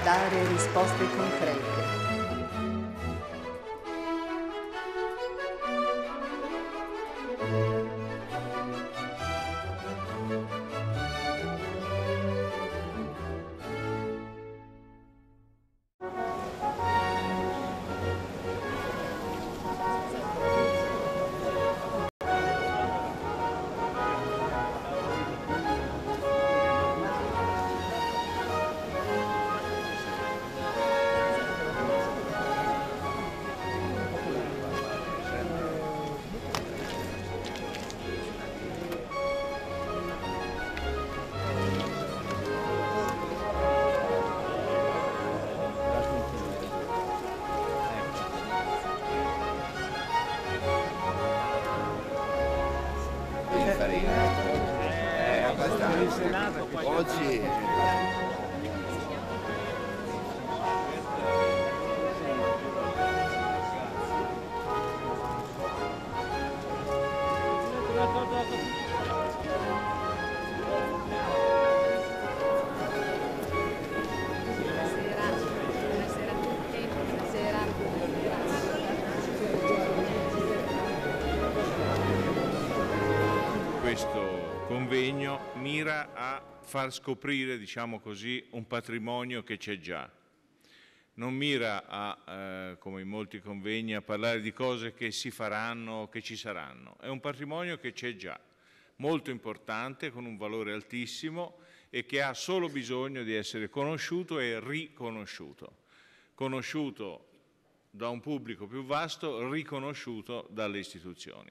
dare risposte concrete. Oggi questo convegno mira a far scoprire, diciamo così, un patrimonio che c'è già. Non mira a, come in molti convegni, a parlare di cose che si faranno o che ci saranno. È un patrimonio che c'è già, molto importante, con un valore altissimo e che ha solo bisogno di essere conosciuto e riconosciuto. Conosciuto da un pubblico più vasto, riconosciuto dalle istituzioni.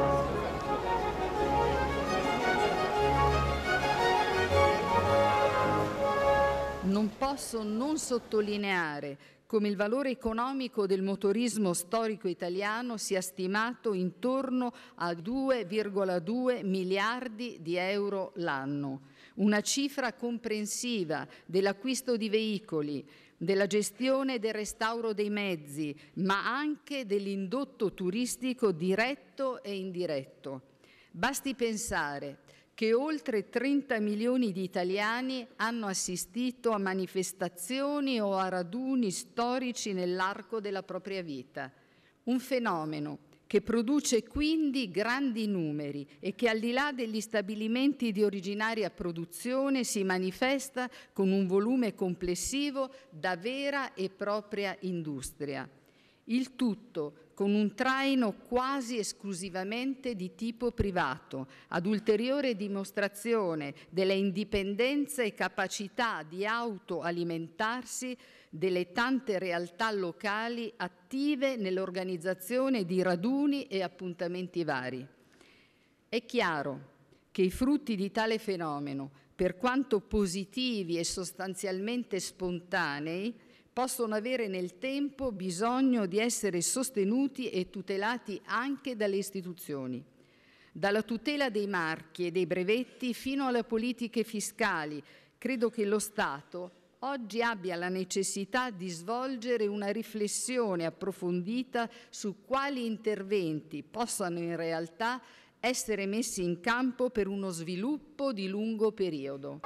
Non posso non sottolineare come il valore economico del motorismo storico italiano sia stimato intorno a 2,2 miliardi di euro l'anno, una cifra comprensiva dell'acquisto di veicoli, della gestione e del restauro dei mezzi, ma anche dell'indotto turistico diretto e indiretto. Basti pensare che oltre 30 milioni di italiani hanno assistito a manifestazioni o a raduni storici nell'arco della propria vita. Un fenomeno che produce quindi grandi numeri e che al di là degli stabilimenti di originaria produzione si manifesta con un volume complessivo da vera e propria industria. Il tutto con un traino quasi esclusivamente di tipo privato, ad ulteriore dimostrazione della indipendenza e capacità di autoalimentarsi delle tante realtà locali attive nell'organizzazione di raduni e appuntamenti vari. È chiaro che i frutti di tale fenomeno, per quanto positivi e sostanzialmente spontanei, possono avere nel tempo bisogno di essere sostenuti e tutelati anche dalle istituzioni. Dalla tutela dei marchi e dei brevetti fino alle politiche fiscali, credo che lo Stato oggi abbia la necessità di svolgere una riflessione approfondita su quali interventi possano in realtà essere messi in campo per uno sviluppo di lungo periodo.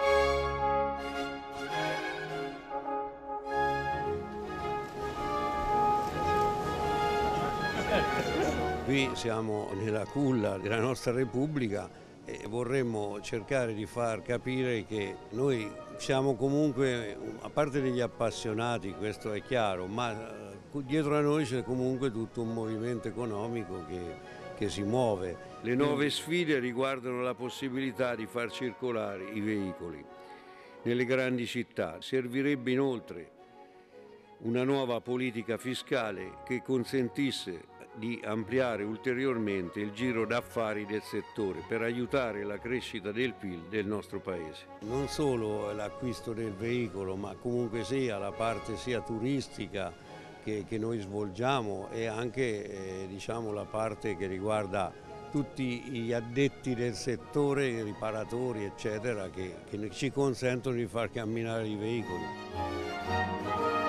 Qui siamo nella culla della nostra Repubblica e vorremmo cercare di far capire che noi siamo comunque, a parte degli appassionati, questo è chiaro, ma dietro a noi c'è comunque tutto un movimento economico che si muove. Le nuove sfide riguardano la possibilità di far circolare i veicoli nelle grandi città. Servirebbe inoltre una nuova politica fiscale che consentisse di ampliare ulteriormente il giro d'affari del settore per aiutare la crescita del PIL del nostro Paese. Non solo l'acquisto del veicolo, ma comunque sia la parte sia turistica che noi svolgiamo e anche diciamo, la parte che riguarda tutti gli addetti del settore, riparatori eccetera, che ci consentono di far camminare i veicoli.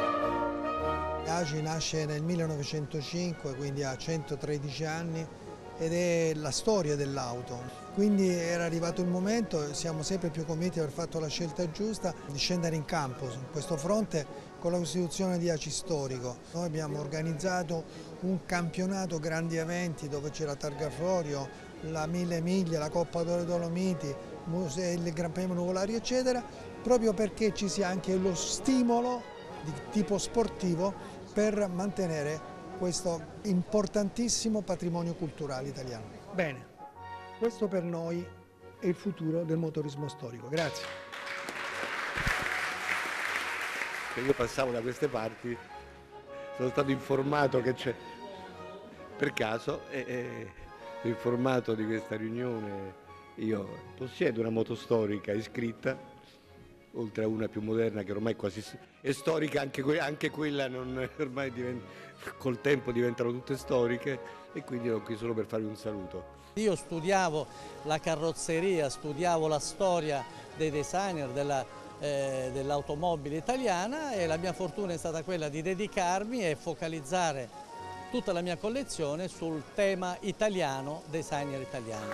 AGI nasce nel 1905, quindi ha 113 anni ed è la storia dell'auto. Quindi era arrivato il momento, siamo sempre più convinti di aver fatto la scelta giusta, di scendere in campo su questo fronte con la costituzione di ACI Storico. Noi abbiamo organizzato un campionato grandi eventi dove c'era Targa Florio, la 1000 miglia, la Coppa d'Oro Dolomiti, il Gran Premio Nuvolari eccetera, proprio perché ci sia anche lo stimolo di tipo sportivo per mantenere questo importantissimo patrimonio culturale italiano. Bene, questo per noi è il futuro del motorismo storico. Grazie. Io passavo da queste parti, sono stato informato che c'è, per caso, informato di questa riunione. Io possiedo una moto storica iscritta, oltre a una più moderna che ormai quasi è storica, anche quella ormai col tempo diventano tutte storiche, e quindi ero qui solo per farvi un saluto. Io studiavo la carrozzeria, studiavo la storia dei designer dell'automobile italiana, e la mia fortuna è stata quella di dedicarmi e focalizzare tutta la mia collezione sul tema italiano, designer italiani.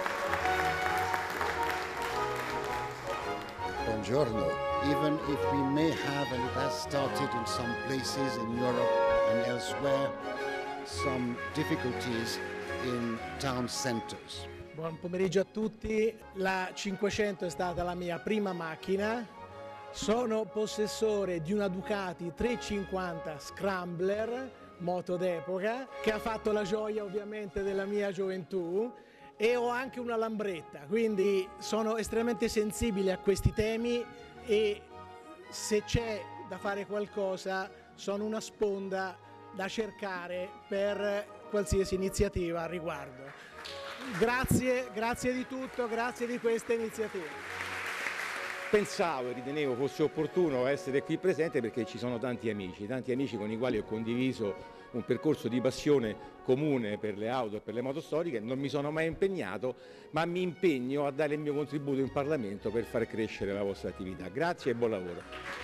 Buongiorno. Even if we may have, and it has started in some places in Europe and elsewhere, some difficulties in town centers. Buon pomeriggio a tutti. La 500 è stata la mia prima macchina. Sono possessore di una Ducati 350 Scrambler, moto d'epoca, che ha fatto la gioia ovviamente della mia gioventù, e ho anche una Lambretta, quindi sono estremamente sensibile a questi temi, e se c'è da fare qualcosa sono una sponda da cercare per qualsiasi iniziativa al riguardo. Grazie di tutto, grazie di questa iniziativa. Pensavo e ritenevo fosse opportuno essere qui presente perché ci sono tanti amici con i quali ho condiviso un percorso di passione comune per le auto e per le moto storiche. Non mi sono mai impegnato, ma mi impegno a dare il mio contributo in Parlamento per far crescere la vostra attività. Grazie e buon lavoro.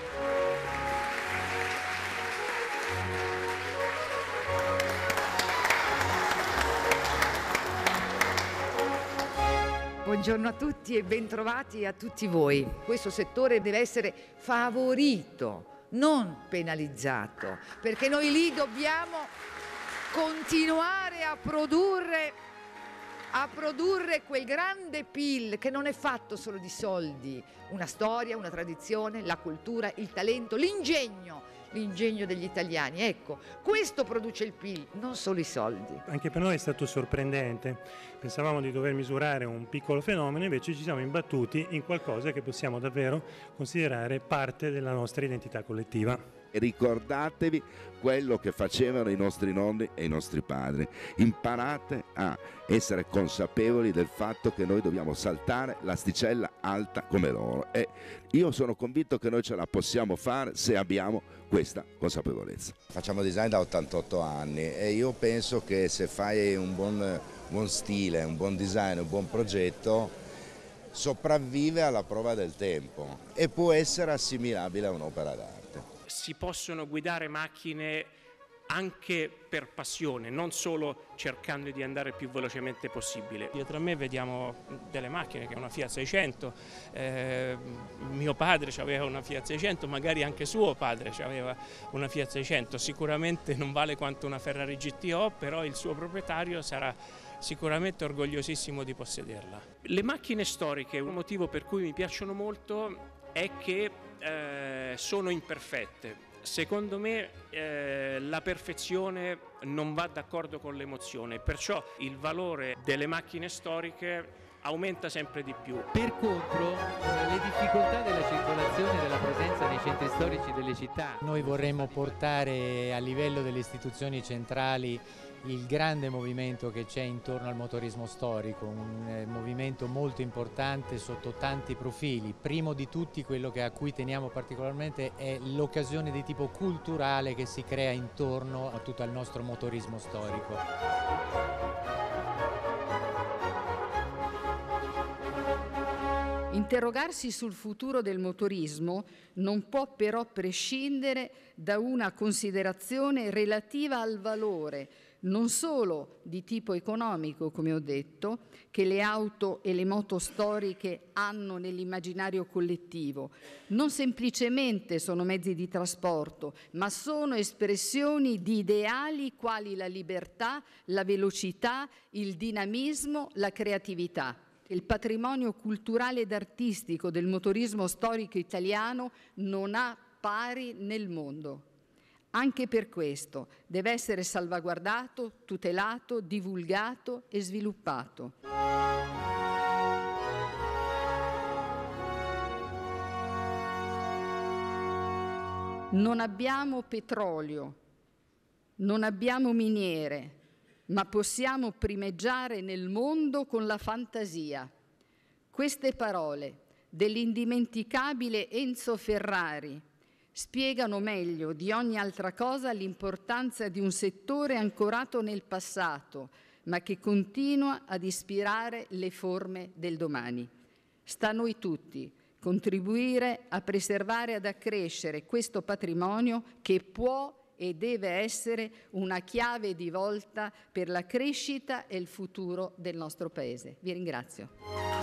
Buongiorno a tutti e bentrovati a tutti voi. Questo settore deve essere favorito, non penalizzato, perché noi lì dobbiamo continuare a produrre quel grande PIL che non è fatto solo di soldi, una storia, una tradizione, la cultura, il talento, l'ingegno degli italiani. Ecco, questo produce il PIL, non solo i soldi. Anche per noi è stato sorprendente, pensavamo di dover misurare un piccolo fenomeno, invece ci siamo imbattuti in qualcosa che possiamo davvero considerare parte della nostra identità collettiva. Ricordatevi quello che facevano i nostri nonni e i nostri padri, imparate a essere consapevoli del fatto che noi dobbiamo saltare l'asticella alta come loro, e io sono convinto che noi ce la possiamo fare se abbiamo questa consapevolezza. Facciamo design da 88 anni e io penso che se fai un buon stile, un buon design, un buon progetto, sopravvive alla prova del tempo e può essere assimilabile a un'opera d'arte. Si possono guidare macchine anche per passione, non solo cercando di andare più velocemente possibile. Dietro a me vediamo delle macchine, che è una Fiat 600, mio padre aveva una Fiat 600, magari anche suo padre aveva una Fiat 600, sicuramente non vale quanto una Ferrari GTO, però il suo proprietario sarà sicuramente orgogliosissimo di possederla. Le macchine storiche, un motivo per cui mi piacciono molto è che sono imperfette. Secondo me la perfezione non va d'accordo con l'emozione, perciò il valore delle macchine storiche aumenta sempre di più. Per contro, le difficoltà della circolazione e della presenza nei centri storici delle città. Noi vorremmo portare a livello delle istituzioni centrali il grande movimento che c'è intorno al motorismo storico, un movimento molto importante sotto tanti profili. Primo di tutti, quello a cui teniamo particolarmente è l'occasione di tipo culturale che si crea intorno a tutto il nostro motorismo storico. Interrogarsi sul futuro del motorismo non può però prescindere da una considerazione relativa al valore non solo di tipo economico, come ho detto, che le auto e le moto storiche hanno nell'immaginario collettivo. Non semplicemente sono mezzi di trasporto, ma sono espressioni di ideali quali la libertà, la velocità, il dinamismo, la creatività. Il patrimonio culturale ed artistico del motorismo storico italiano non ha pari nel mondo. Anche per questo deve essere salvaguardato, tutelato, divulgato e sviluppato. Non abbiamo petrolio, non abbiamo miniere, ma possiamo primeggiare nel mondo con la fantasia. Queste parole dell'indimenticabile Enzo Ferrari spiegano meglio di ogni altra cosa l'importanza di un settore ancorato nel passato, ma che continua ad ispirare le forme del domani. Sta a noi tutti contribuire a preservare e ad accrescere questo patrimonio che può e deve essere una chiave di volta per la crescita e il futuro del nostro Paese. Vi ringrazio.